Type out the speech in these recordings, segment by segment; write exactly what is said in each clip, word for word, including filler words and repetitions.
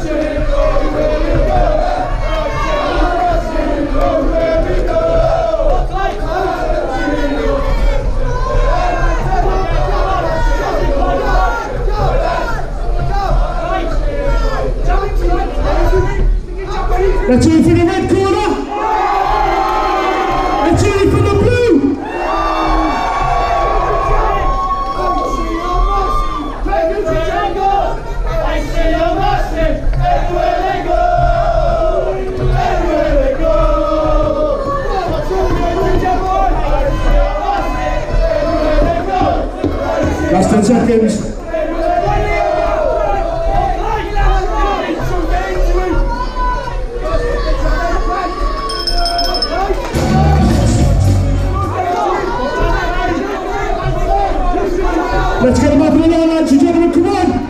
Let's do it for the red corner. Let's do it for the blue. Last ten seconds. Let's get them up in the line, ladies and gentlemen, come on!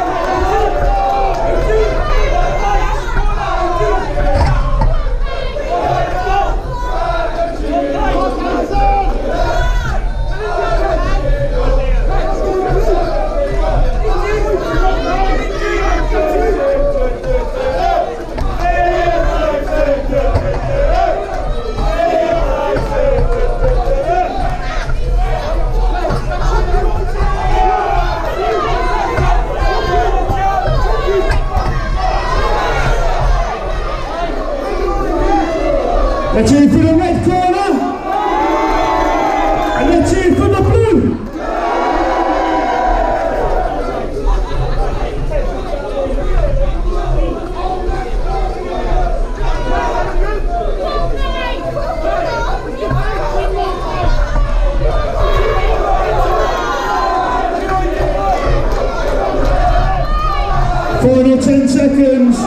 Let's aim for the red corner, and let's aim for the blue. Final ten seconds.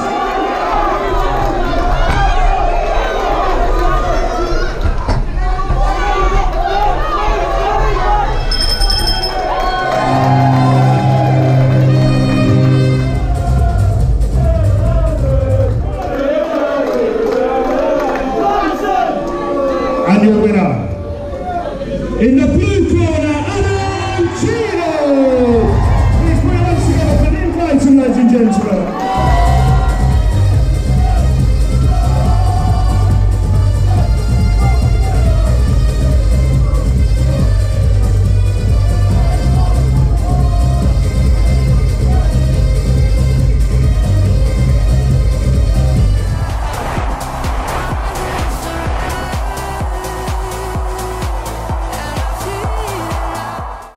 And your winner, in the blue corner, Cheadle! Please put your hands together for the Clayton, ladies and gentlemen.